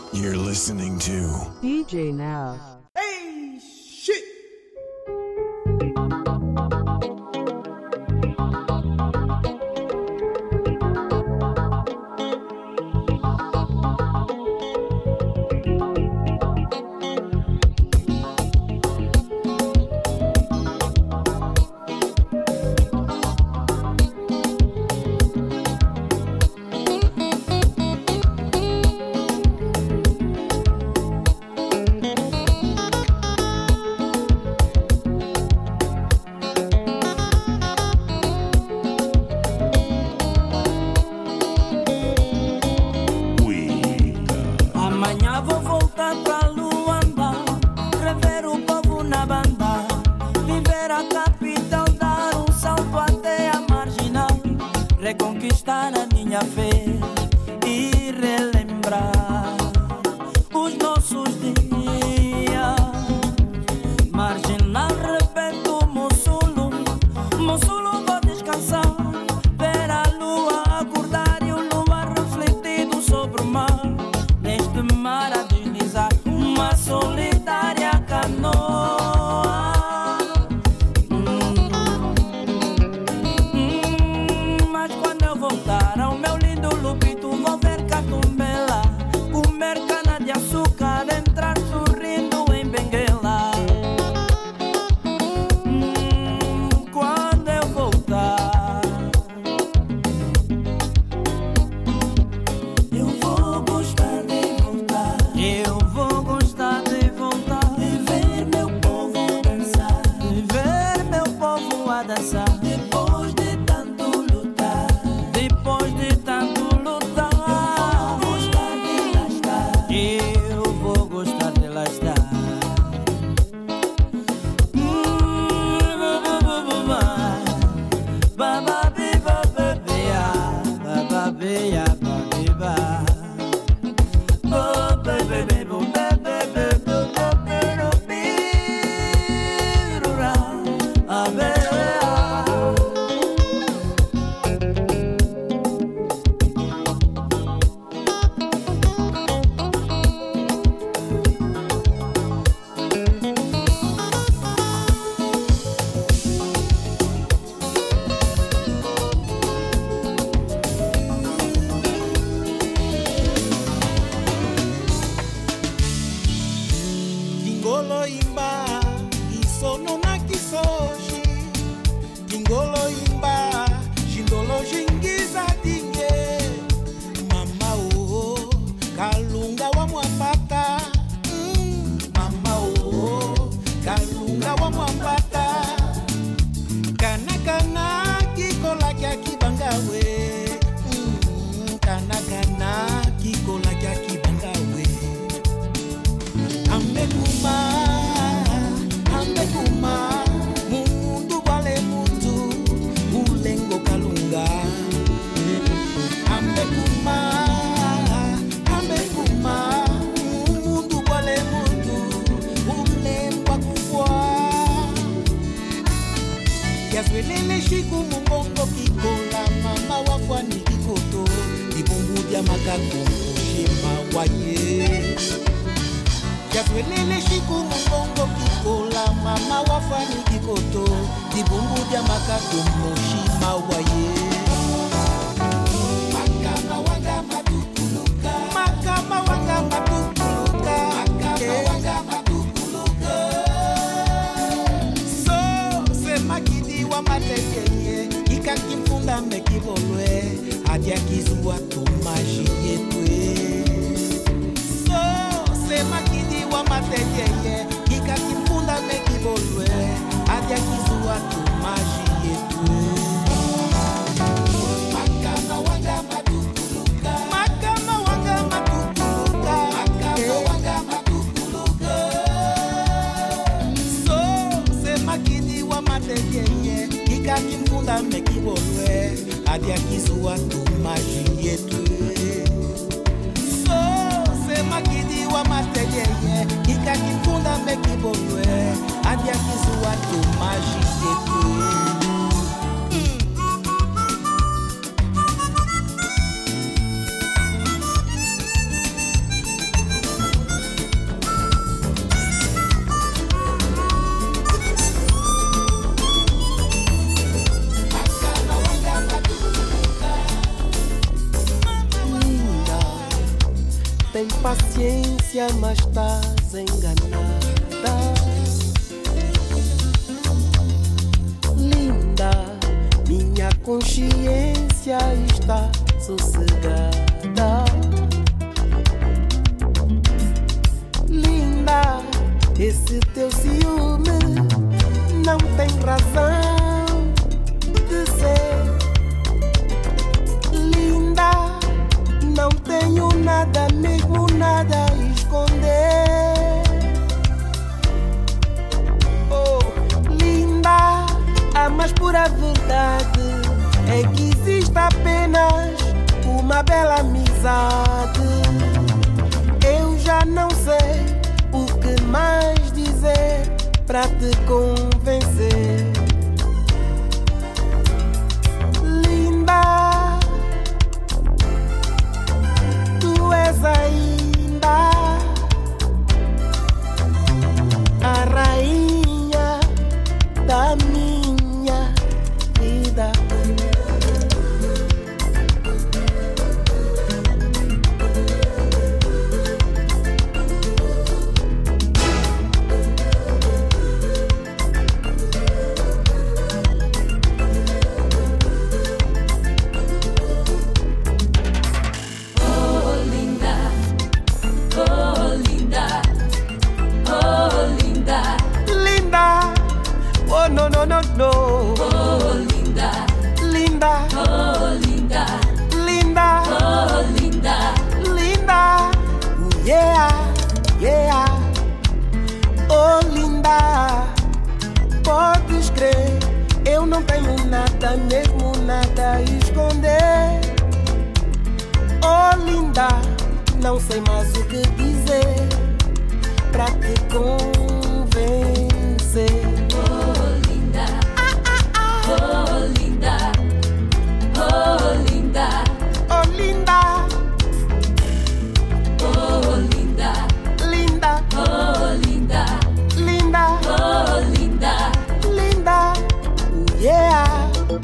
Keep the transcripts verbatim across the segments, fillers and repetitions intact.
You're listening to D J Nav. Hey, shit! Reconquistar a minha fé e relembrar os nossos dias. Marginal, repito, Mossulo, Mossulo vou descansar, ver a lua acordar e o luar refletido sobre o mar. Neste mar a deslizar uma solitária canoa. Ao meu lindo Lupito vou ver Catumbela, comer cana de açúcar, entrar sorrindo em Benguela. hum, Quando eu voltar, eu vou gostar de voltar. Eu vou gostar de voltar e ver meu povo dançar, e ver meu povo a dançar. Depois de tanto lutar, depois de tanto lutar, eu vou gostar de lá estar. tem paciência, mas estás enganada. Linda, minha consciência está sossegada. Linda, esse teu ciúme não tem razão de ser. Linda, não tenho nada, mesmo nada a esconder. Oh, linda, a mais pura verdade é que existe apenas uma bela amizade. Eu já não sei o que mais dizer pra te convencer. Linda, tu és ainda a rainha da minha vida. No, no, no, no. Oh, linda. Linda. Oh, linda. Linda. Oh, linda. Linda. Yeah, yeah. Oh, linda. Podes crer, eu não tenho nada, mesmo nada a esconder. Oh, linda, não sei mais o que dizer pra te convencer. Oh, linda, oh, linda, oh, linda, oh, linda, linda, oh, linda, linda, oh, linda, linda, yeah.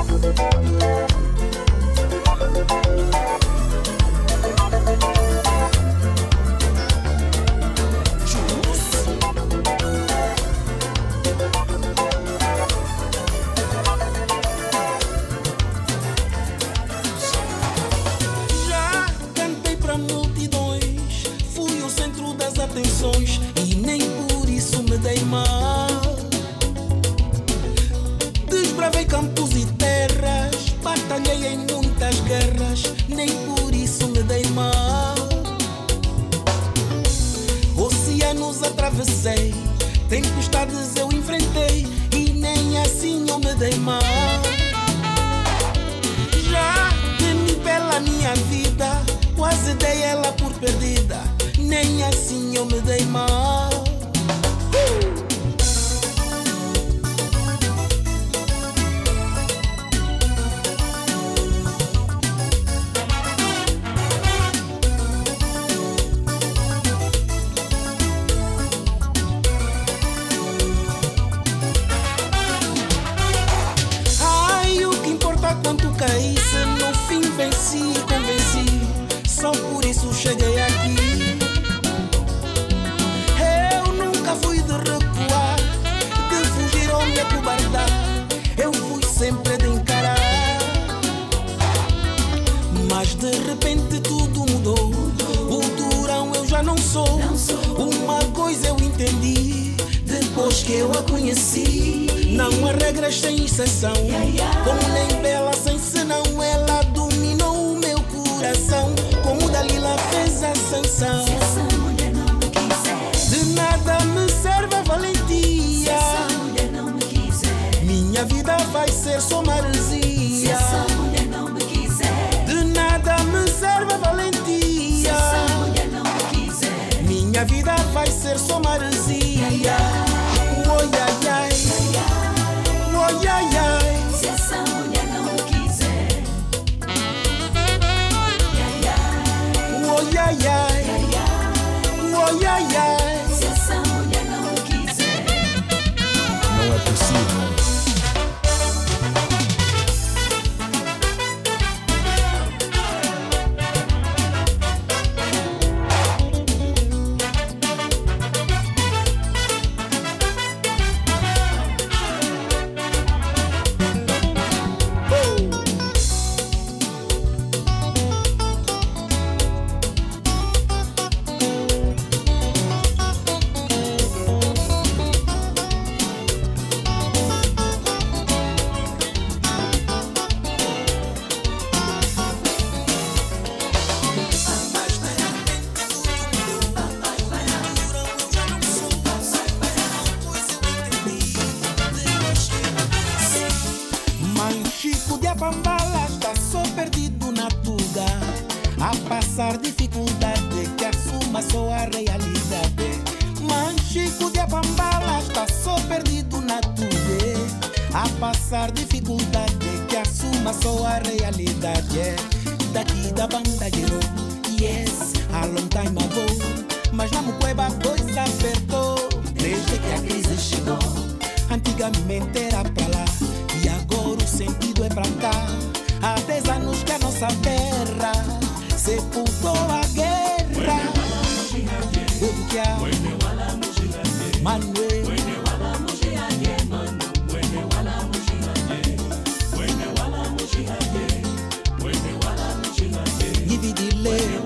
E nem por isso me dei mal. Desbravei campos e terras, batalhei em muitas guerras, nem por isso me dei mal. Oceanos atravessei, tempestades eu enfrentei, e nem assim eu me dei mal. Já temi pela minha vida, quase dei ela por perdida, nem assim eu me dei mal. Uh! Ai, o que importa quanto caísse, no fim venci e convenci, só por isso cheguei aqui. Fui de recuar, de fugir ou me acobardar, eu fui sempre de encarar. Mas de repente tudo mudou, o durão eu já não sou. Uma coisa eu entendi, depois que eu a conheci: não há regras sem exceção, como nem bela sem senão. Ela dominou o meu coração, como Dalila fez a Sansão. De nada me serve a valentia, se essa mulher não me quiser, minha vida vai ser só maresia. Se essa mulher não me quiser, de nada me serve a valentia, se essa mulher não me quiser, minha vida vai ser só maresia. Oh, ai, ai, oh, ai, ai. Se essa mulher não me quiser, ai, ai. a passar dificuldade, que assuma só a realidade. Mas Chico de Abambala está só perdido na tuve, a passar dificuldade, que assuma só a realidade. Daqui da banda Guerreiro, yes, a long time ago, mas na Mucueba a coisa apertou desde que a crise chegou. Antigamente era pra lá e agora o sentido é pra cá. Há dez anos que a nossa terra sepultou a guerra. O que há? Manuel dividile.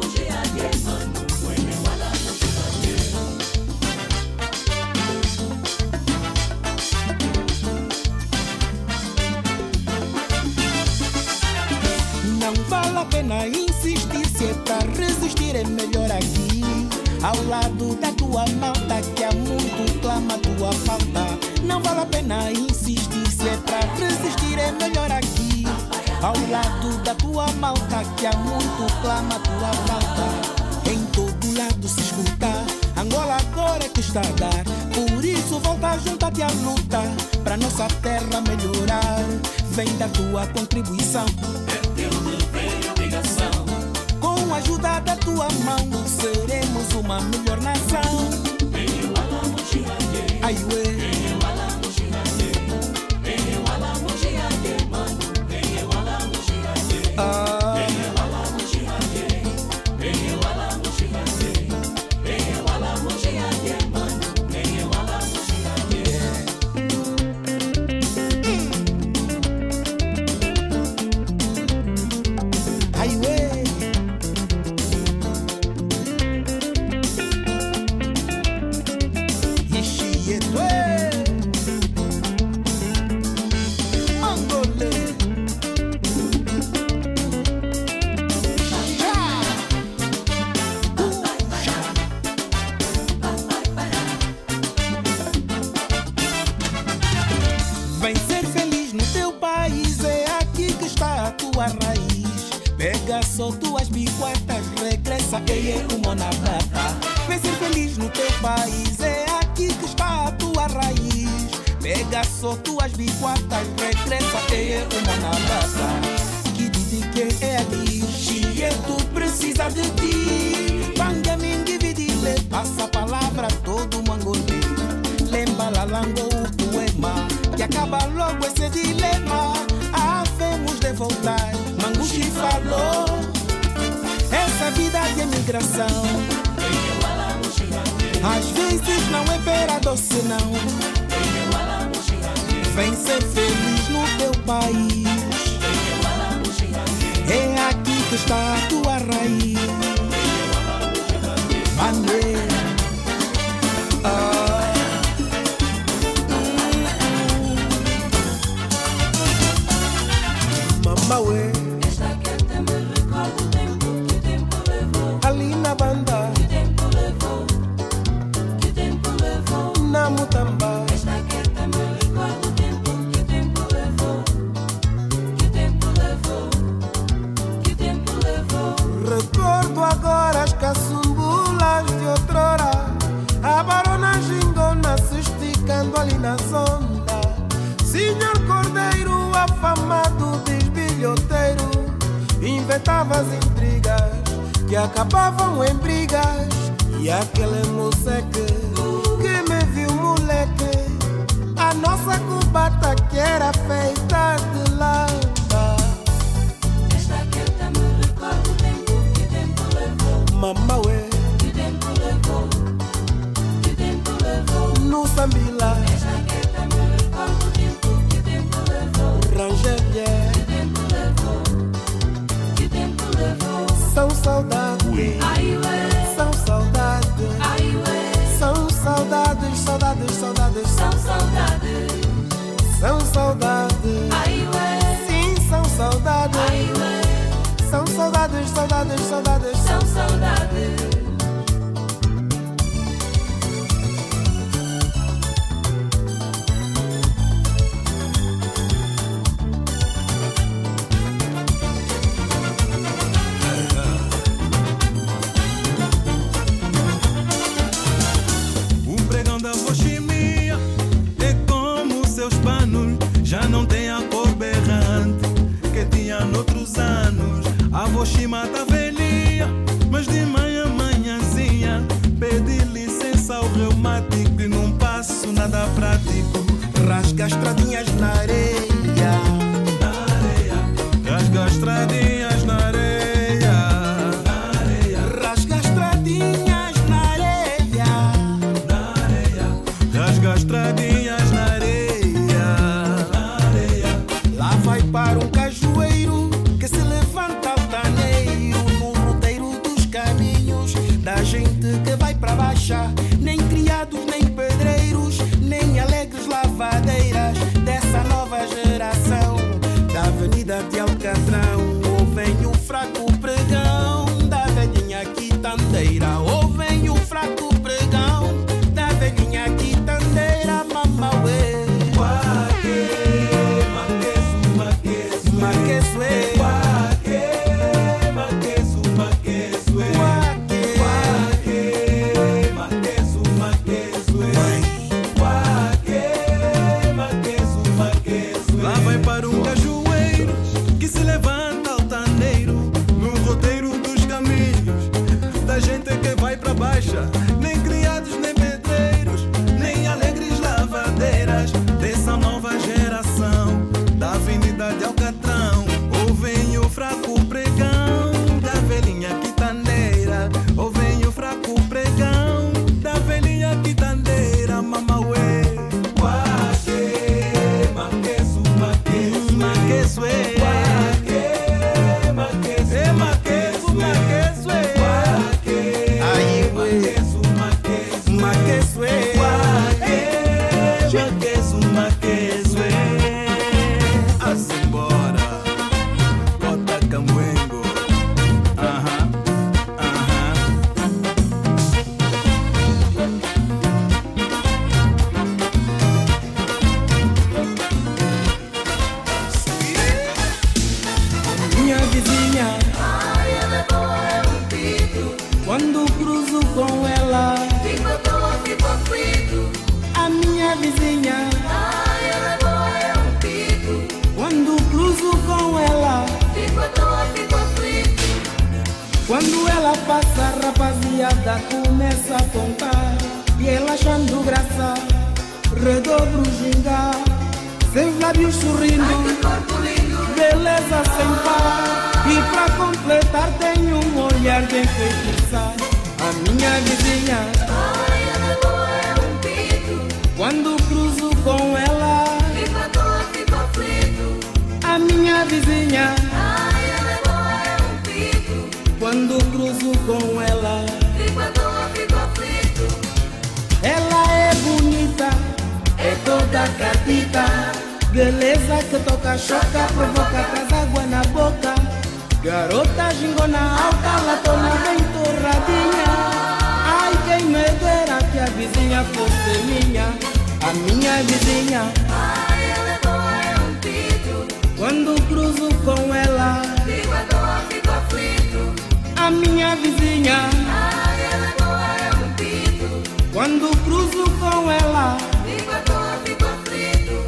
Não vale a pena insistir, se é pra resistir é melhor aqui, ao lado da tua malta que há muito clama tua falta. Não vale a pena insistir, se é pra resistir é melhor aqui, ao lado da tua malta que há muito clama tua falta. Em todo lado se escuta, Angola agora é que está a dar, por isso volta, junta-te à luta, pra nossa terra melhorar. Vem da tua contribuição, com a ajuda da tua mão seremos uma melhor nação. Ai, ué. Ah. Vem ser feliz no teu país, é aqui que está a tua raiz. Pega só tuas biquatas, regressa e é uma na data. Vem ser feliz no teu país, é aqui que está a tua raiz. Pega só tuas biquatas, regressa e é uma na data. Que diz que é ali, Chieto precisa de ti. Banga me dividile, passa a palavra a todo mangolê. Lembra lá lango o poema, que acaba logo esse dilema. Havemos de voltar, Mangushi falou, essa vida de imigração às vezes não é pera doce não. Vem ser feliz no teu país, é aqui que está a tua raiz. Manuel, ah. Mauê. Esta quente me recorda o tempo que o tempo levou. Ali na banda, Que o tempo levou. Que o tempo levou. na Mutamba. Esta quente me recorda o tempo que o tempo levou. Que o tempo levou. Que o tempo levou. Recordo agora as caçumbulas de outrora, a barona gingona se esticando ali na sonda. Senhor Cordeiro afamado bisbilhoteiro, inventava as intrigas que acabavam em brigas. E aquele moleque que me viu moleque, a nossa cubata que era feita de lava. Esta quente me recorda o tempo que o tempo levou. Mamauê, Que o tempo levou. Que o tempo levou. no Sambila, Esta quente me recorda o tempo que o tempo levou. Rangélia, Que o tempo levou. Que o tempo levou. são saudades, Ai, ué. são saudades, Ai, ué. são saudades, saudades, saudades, São saudades. são saudades, Ai, ué. sim, são saudades, Ai, ué. são saudades, saudades, saudades, São saudades. Oxima tá velhinha, mas de manhã, manhãzinha pedi licença ao reumático e não passo nada prático. Rasga as estradinhas na areia, na areia. Rasga as estradinhas na areia, na areia. Rasga as estradinhas na areia, na areia. Rasga as estradinhas na areia, na areia. Lá vai para um cajueiro que se levanta altaneiro no roteiro dos caminhos da gente que vai para baixa. Nem criados, nem pedreiros, nem alegres lavadeiras dessa nova geração da Avenida de Alcatrão. Ou vem o fraco pregão da velhinha quitandeira, ou vem o fraco pregão da velhinha quitandeira. Mamauê, lá vai para um cajueiro que se levanta altaneiro no roteiro dos caminhos da gente que vai pra baixa. Nem criados, nem pedreiros, nem alegres lavadeiras dessa nova geração da Avenida de Alcatrão. Ou vem o fraco pregão da velhinha quitandeira, ou vem o fraco pregão da velhinha quitandeira. Mamauê, quando cruzo com ela, fico doido, fico aflito. a minha vizinha. Ai, ela é boa, é um pico. Quando cruzo com ela, Fico doido, fico aflito. quando ela passa, a rapaziada começa a contar. E ela achando graça, redobro o gingar. Seus lábios sorrindo, Ai, que corpo lindo. beleza sem par. E pra completar tem um olhar bem feitiçado. A minha vizinha, Ai, ela é boa, é um pico. quando cruzo com ela, Fico doido, fico aflito. a minha vizinha, Ai, ela é boa, é um pico. quando cruzo com ela, Fico doido, fico aflito. ela é bonita, é toda catita, beleza que toca, choca, provoca, traz água na boca. Garota gingona alta, latona bem torradinha. Ai, quem me dera que a vizinha fosse minha, a minha vizinha. Ai, ela é boa, é um pico. Quando cruzo com ela, Fico doido, fico aflito. a minha vizinha. Ai, ela é boa, é um pico. Quando cruzo com ela, Fico doido, fico aflito.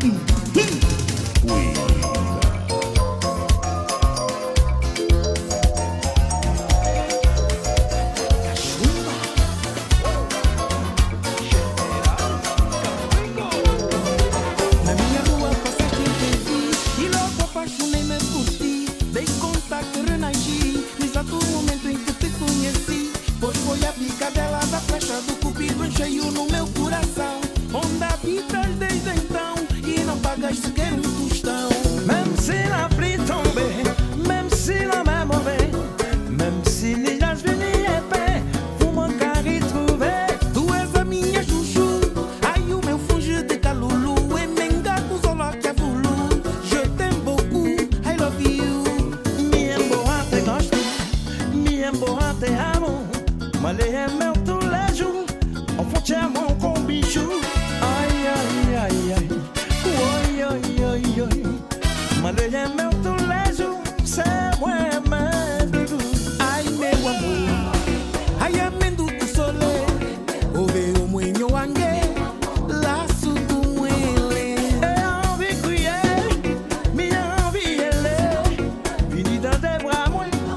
na minha rua passaste e te vi, e logo apaixonei-me por ti. Dei conta que renasci no exato momento em que te conheci. Pois foi a picadela da flecha do cupido em cheio no meu coração, onde habitas desde então e não pagas sequer um tostão. Même si la pluie tombait, même si la mer mauvais, même si les âges venaient épais, vous m'en carrez trouver. Tu és a minha chuchu, ai o meu funge de calulu, e mengago solo que avulu. Je t'aime beaucoup, I love you. Mi emboa te gosto, mi emboa te amo, mas les aime tous les jours, on faut mon com bicho. Ai, ai, ai, ai, oi, oi, oi, oi, mas les aime tous les jours, c'est moi, mais Ai meu amor, ai amendo tu sole, ouve o moinho angue, laço do muele. et envie crier, mi envie elle, vini dans tes bras, moi,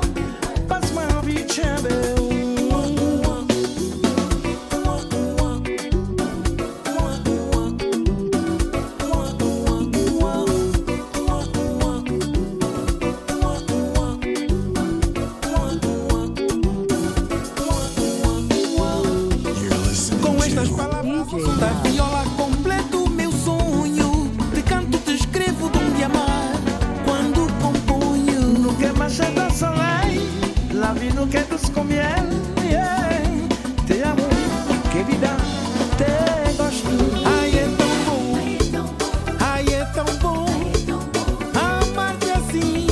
com miel, yeah. Te amo, querida, te gosto. Ai, é tão bom, ai, é tão bom amar-te assim,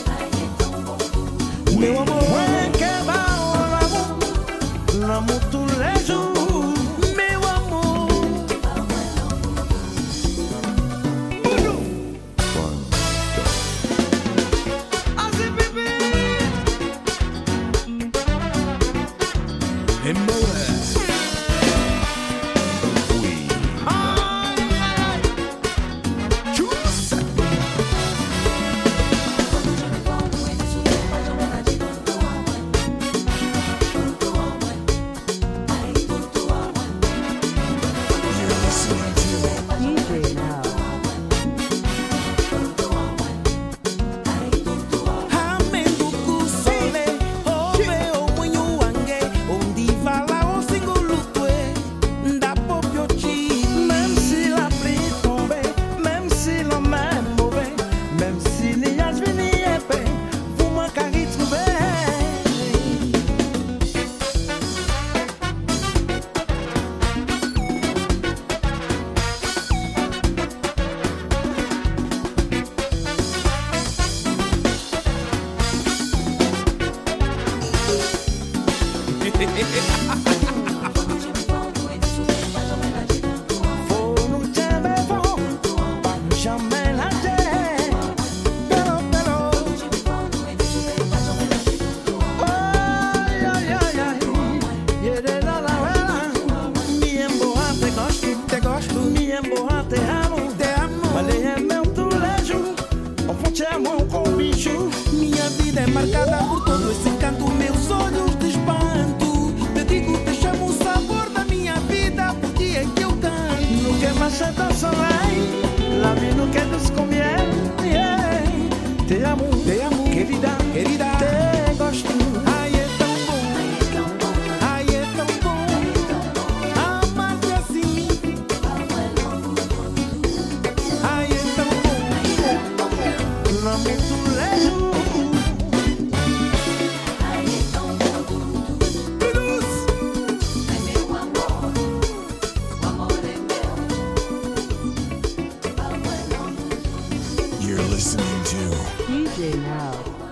meu amor. Que va l'amour, l'amour tous les jours, Meu amor, assim bebê. amendo ku sole, ove o munyu wange, onde vala o singulu tue, nda popio chi. Même si la pluie tombait, même si la mer mauvais, même si les nuages venaient épais, vous m'en qu'à y trouver. Faut nous tenir bon, pas jamais lâcher. Pero, pero, ay, ay, ay, ay, yere la la vela, me emboa te gosto, Te gosto, me emboa te amo, te amo. malê é meu tulejo, ao fonte é mão com bicho. Minha vida é marcada por todo esse canto, meus olhos de espanto. Te digo, te chamo o sabor da minha vida, porque é que eu canto. No que mais é tão soleil, la vie nous quer douce comme miel, yeah. Te amo, Te amo, querida, querida. te gosto. Ai, é tão bom, ai, é tão bom amar-te assim. Ai, é tão bom, L'amour tous les jours. You're listening to D J Now.